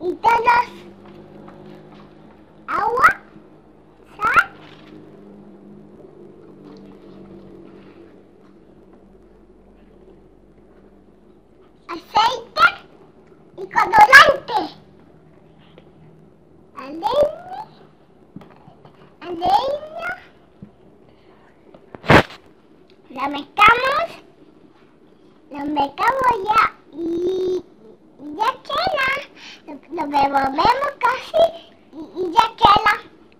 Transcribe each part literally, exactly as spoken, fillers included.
y todos agua, sal, aceite y colorante. Leña, leña, la mezclamos, la mezclamos ya y, y ya queda, lo, lo revolvemos casi y, y ya queda.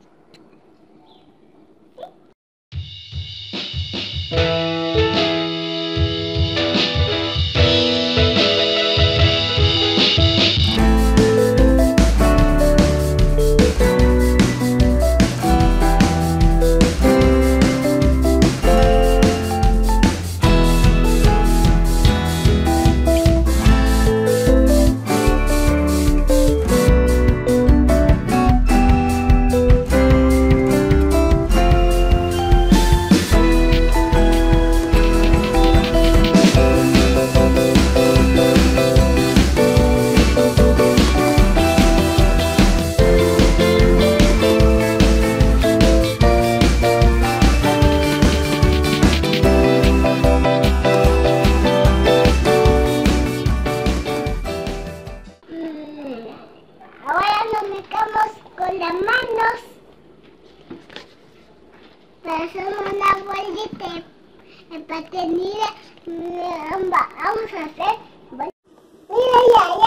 Ahora nos mezclamos con las manos para hacer una bolita de pastelera. Vamos a hacer. Mira ya,